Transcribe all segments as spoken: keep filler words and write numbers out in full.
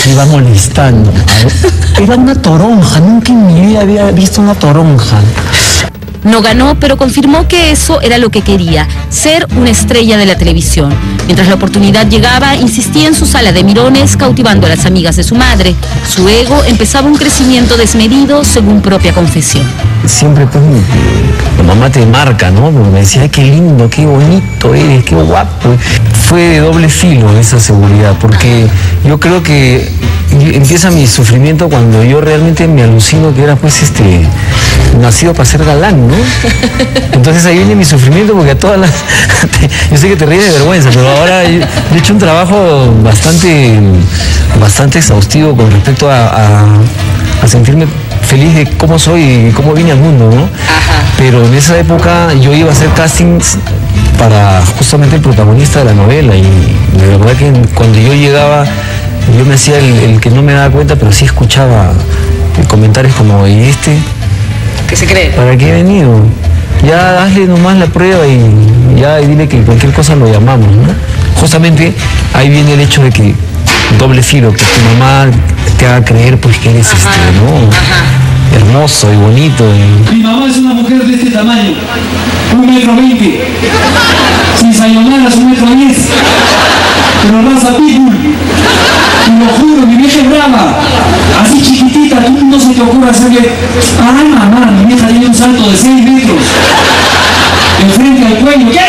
iba molestando. Era una toronja, nunca en mi vida había visto una toronja. No ganó, pero confirmó que eso era lo que quería, ser una estrella de la televisión. Mientras la oportunidad llegaba, insistía en su sala de mirones, cautivando a las amigas de su madre. Su ego empezaba un crecimiento desmedido, según propia confesión. Siempre pues la mamá te marca, ¿no? Me decía, ay, qué lindo, qué bonito eres, qué guapo. Fue de doble filo esa seguridad, porque yo creo que empieza mi sufrimiento cuando yo realmente me alucino que era pues este nacido para ser galán, ¿no? Entonces ahí viene mi sufrimiento, porque a todas las... yo sé que te ríes de vergüenza, pero ahora yo he hecho un trabajo bastante, bastante exhaustivo con respecto a, a, a sentirme feliz de cómo soy y cómo vine al mundo, ¿no? Ajá. Pero en esa época yo iba a hacer castings para justamente el protagonista de la novela, y de verdad que cuando yo llegaba yo me hacía el, el que no me daba cuenta, pero sí escuchaba comentarios como, ¿y este? ¿Qué se cree? ¿Para qué he venido? Ya hazle nomás la prueba y ya y dile que cualquier cosa lo llamamos, ¿no? Justamente ahí viene el hecho de que doble filo, que tu mamá te haga creer pues que eres, ajá, este, ¿no? Ajá, hermoso y bonito. Y... Mi mamá es una mujer de este tamaño, un metro veinte, sin sayonaras un metro diez, pero raza pitbull. Y lo juro, mi vieja es brava, así chiquitita, tú no se te ocurre hacerle, ay mamá, mi vieja tiene un salto de seis metros, enfrente al cuello. ¿Qué?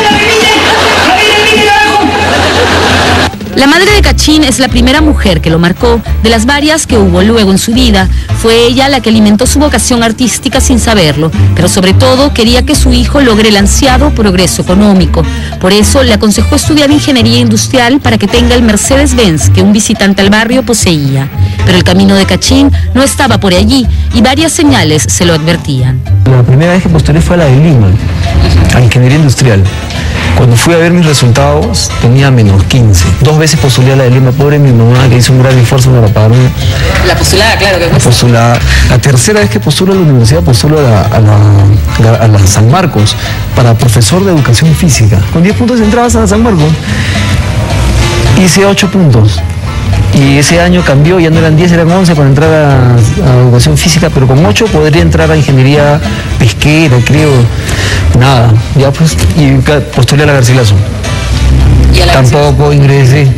La madre de Kachin es la primera mujer que lo marcó, de las varias que hubo luego en su vida. Fue ella la que alimentó su vocación artística sin saberlo, pero sobre todo quería que su hijo logre el ansiado progreso económico. Por eso le aconsejó estudiar ingeniería industrial para que tenga el Mercedes-Benz que un visitante al barrio poseía. Pero el camino de Kachin no estaba por allí y varias señales se lo advertían. La primera vez que postulé fue a la de Lima, a ingeniería industrial. Cuando fui a ver mis resultados tenía menos quince. Dos veces postulé a la de Lima, pobre mi mamá, que hizo un gran esfuerzo para pagarme. La postulada, claro que la postulada. La tercera vez que postulo a la universidad, postulo a la, a la, a la San Marcos para profesor de educación física. Con diez puntos entrabas a la San Marcos. Hice ocho puntos. Y ese año cambió, ya no eran diez, eran once para entrar a, a educación física, pero con ocho podría entrar a ingeniería pesquera, creo. Nada, ya pues, y postulé a la Garcilaso. ¿Y a la Tampoco ingresé.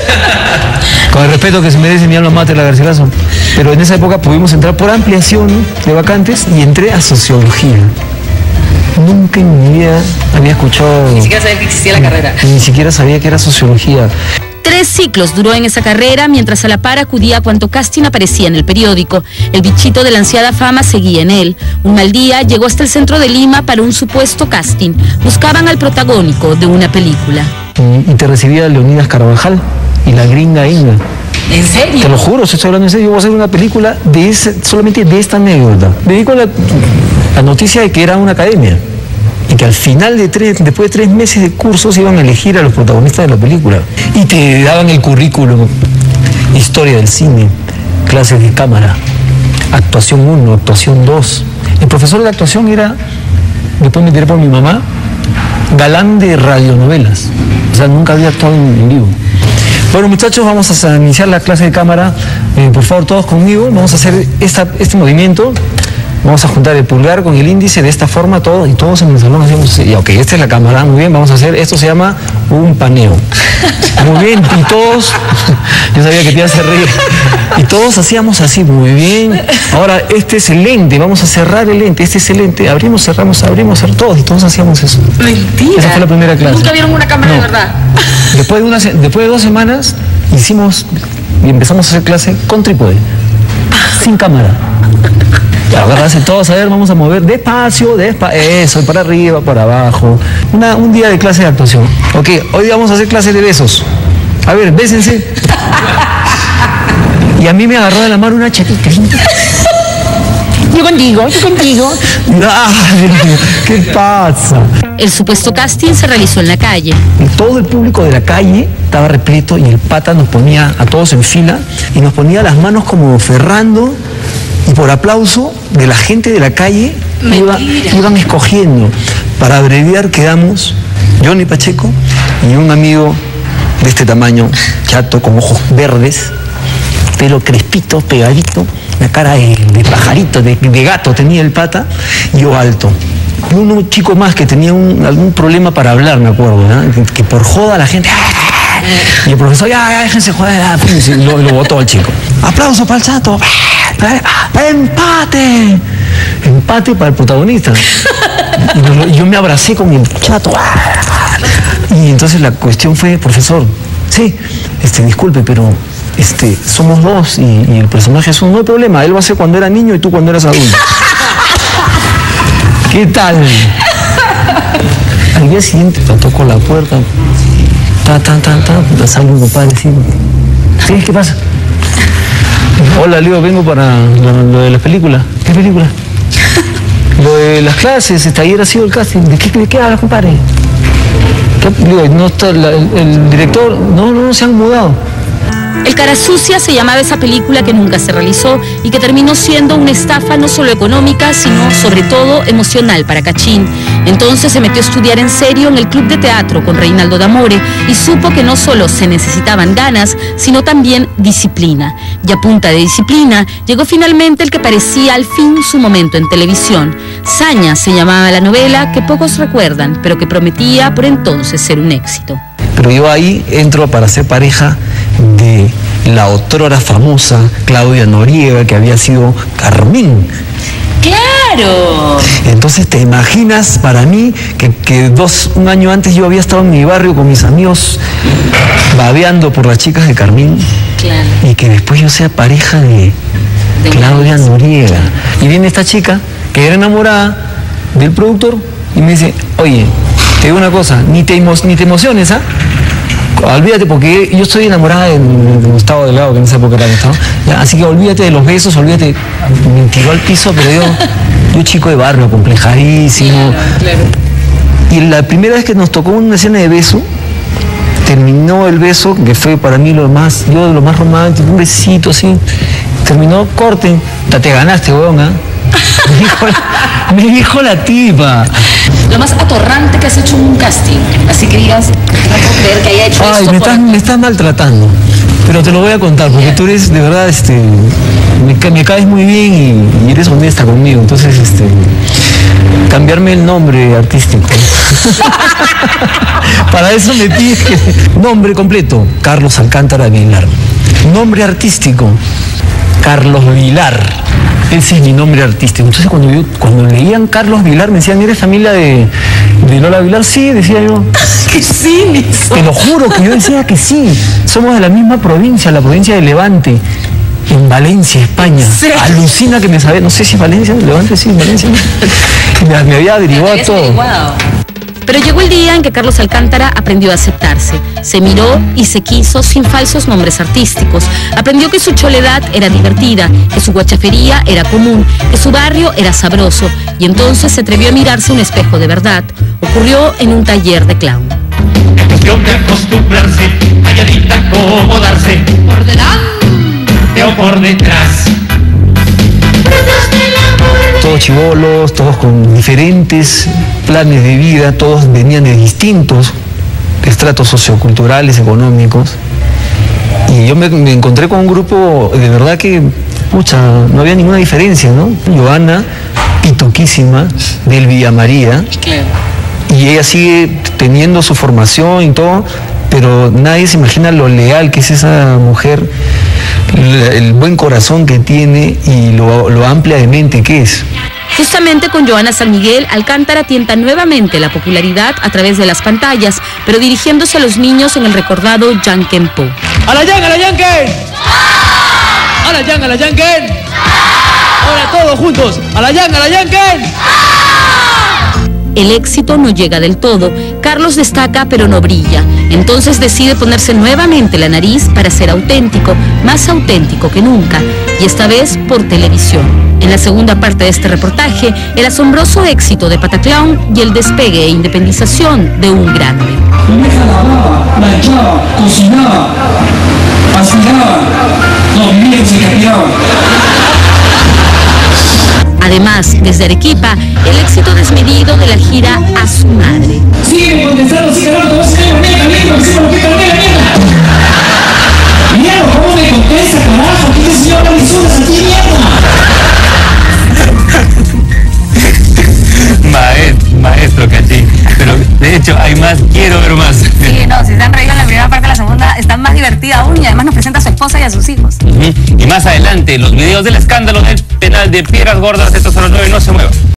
Con el respeto que se merece mi alma mater, la Garcilaso. Pero en esa época pudimos entrar por ampliación de vacantes y entré a sociología. Nunca en mi vida había escuchado... Ni siquiera sabía que existía la carrera. Ni, ni siquiera sabía que era sociología. Tres ciclos duró en esa carrera, mientras a la par acudía a cuanto casting aparecía en el periódico. El bichito de la ansiada fama seguía en él. Un mal día llegó hasta el centro de Lima para un supuesto casting. Buscaban al protagónico de una película. Y, y te recibía Leonidas Carvajal y la gringa Inga. ¿En serio? Te lo juro, estoy hablando en serio. Yo voy a hacer una película de ese, solamente de esta anécdota. Me di con la, la noticia de que era una academia. Y que al final de tres, después de tres meses de cursos iban a elegir a los protagonistas de la película. Y te daban el currículum, historia del cine, clases de cámara, actuación uno, actuación dos. El profesor de actuación era, después me enteré por mi mamá, galán de radionovelas. O sea, nunca había actuado en, en vivo. Bueno, muchachos, vamos a iniciar la clase de cámara. Eh, por favor, todos conmigo. Vamos a hacer esta, este movimiento. Vamos a juntar el pulgar con el índice de esta forma, todo, y todos en el salón hacemos, y ok, esta es la cámara, muy bien, vamos a hacer, esto se llama un paneo. Muy bien, y todos, yo sabía que te ibas a reír, y todos hacíamos así, muy bien. Ahora, este es el lente, vamos a cerrar el lente, este es el lente, abrimos, cerramos, abrimos, cerramos, todos, y todos hacíamos eso. Mentira. Esa fue la primera clase. ¿Nunca vieron una cámara no. de verdad? Después de, una, después de dos semanas, hicimos, y empezamos a hacer clase con trípode, sin cámara. Agarrarse todos, a ver, vamos a mover despacio, despacio, eso, para arriba, para abajo. Una, un día de clase de actuación. Ok, hoy vamos a hacer clase de besos. A ver, bésense. Y a mí me agarró de la mano una chatita. Yo contigo, yo contigo. Ay, ¿qué pasa? El supuesto casting se realizó en la calle. Y todo el público de la calle estaba repleto y el pata nos ponía a todos en fila y nos ponía las manos como ferrando. Y por aplauso de la gente de la calle iba, iban escogiendo. Para abreviar quedamos Johnny Pacheco y un amigo de este tamaño, chato, con ojos verdes, pelo crespito, pegadito, la cara de, de pajarito, de, de gato tenía el pata, y yo alto. Y uno chico más que tenía un, algún problema para hablar, me acuerdo, ¿no? que, que por joda la gente... Y el profesor, ya, ya déjense joder, ya, lo, lo botó al chico. Aplauso para el chato. ¡Empate! Empate para el protagonista. Y yo me abracé con el chato. Y entonces la cuestión fue, profesor, sí, este, disculpe, pero este, somos dos y, y el personaje es un, no hay problema, él va a ser cuando era niño y tú cuando eras adulto. ¿Qué tal? Al día siguiente tocó la puerta. Ta, ta, ta, ta, sale un compadre, sí. ¿Sí? ¿Qué pasa? Hola, Leo, vengo para lo, lo de la película. ¿Qué película? Lo de las clases, este, ayer ha sido el casting. ¿De qué, de qué hablas, compadre? ¿Qué? Digo, no está la, el, el director, no, no, no se han mudado. El Cara Sucia se llamaba esa película que nunca se realizó y que terminó siendo una estafa no solo económica, sino sobre todo emocional para Cachín. Entonces se metió a estudiar en serio en el club de teatro con Reinaldo D'Amore y supo que no solo se necesitaban ganas, sino también disciplina. Y a punta de disciplina llegó finalmente el que parecía al fin su momento en televisión. Saña se llamaba la novela que pocos recuerdan, pero que prometía por entonces ser un éxito. Pero yo ahí entro para ser pareja de la otrora famosa Claudia Noriega, que había sido Carmín. ¡Claro! Entonces te imaginas para mí que, que dos, un año antes yo había estado en mi barrio con mis amigos babeando por las chicas de Carmín. Claro. Y que después yo sea pareja de, de Claudia Noriega. Y viene esta chica que era enamorada del productor y me dice, oye, te digo una cosa, ni te, emo ni te emociones, ¿ah? Olvídate, porque yo estoy enamorada de, de Gustavo Delgado, que en esa época era Gustavo. Ya, así que olvídate de los besos, olvídate. Me tiró al piso, pero yo, yo chico de barrio, complejadísimo. Claro, claro. Y la primera vez que nos tocó una escena de beso, terminó el beso, que fue para mí lo más, yo lo más romántico, un besito así. Terminó, corte, te ganaste, weón, ¿ah? Me dijo, me dijo la tipa. Lo más atorrante que has hecho en un casting. Así que digas, no puedo creer que haya hecho Ay, esto. me estás, me estás maltratando. Pero te lo voy a contar, porque tú eres, de verdad, este, me, me caes muy bien y, y eres honesta conmigo. Entonces, este, cambiarme el nombre artístico. Para eso me pides que... Nombre completo, Carlos Alcántara Vilar. Nombre artístico, Carlos Vilar. Ese es mi nombre artístico. Entonces cuando yo, cuando leían Carlos Vilar me decían, ¿eres familia de, de Lola Vilar? Sí, decía yo. ¡Qué cínico! Te lo juro que yo decía que sí. Somos de la misma provincia, la provincia de Levante, en Valencia, España. ¿Sí? Alucina que me sabía, no sé si es Valencia, Levante, sí, Valencia. Me, me había averiguado todo. Averiguado. Pero llegó el día en que Carlos Alcántara aprendió a aceptarse. Se miró y se quiso sin falsos nombres artísticos. Aprendió que su choledad era divertida, que su guachafería era común, que su barrio era sabroso. Y entonces se atrevió a mirarse un espejo de verdad. Ocurrió en un taller de clown. Es cuestión de acostumbrarse, calladita acomodarse, por delante o por detrás. Todos chibolos, todos con diferentes planes de vida, todos venían de distintos estratos socioculturales, económicos. Y yo me, me encontré con un grupo de verdad que, pucha, no había ninguna diferencia, ¿no? Joana, pituquísima, del Villamaría. Claro. Y ella sigue teniendo su formación y todo, pero nadie se imagina lo leal que es esa mujer, el buen corazón que tiene y lo, lo amplia de mente que es. Justamente con Joana San Miguel, Alcántara tienta nuevamente la popularidad a través de las pantallas, pero dirigiéndose a los niños en el recordado Yanken Po. ¡A la Yan, a la Yanken! ¡A la Yan, a la Yanken! ¡Ahora todos juntos! ¡A la Yan, a la Yanken! El éxito no llega del todo. Carlos destaca pero no brilla. Entonces decide ponerse nuevamente la nariz para ser auténtico, más auténtico que nunca, y esta vez por televisión. En la segunda parte de este reportaje, el asombroso éxito de Pataclown y el despegue e independización de un grande. Mi vieja lavaba, planchaba, cocinaba, aspiraba. No, mi viejo se castigaba. Además, desde Arequipa, el éxito desmedido de la gira A Su Madre. Sigue contestando, sí, carajo, no se me mierda, mierda, se me mierda, mierda. Mira, ¿cómo me contesta, carajo? hay más, quiero ver más. Sí, no, si se han reído en la primera parte, la segunda está más divertida aún y además nos presenta a su esposa y a sus hijos. Uh-huh. Y más adelante, los videos del escándalo del penal de Piedras Gordas. Estos son los nueve, no se muevan.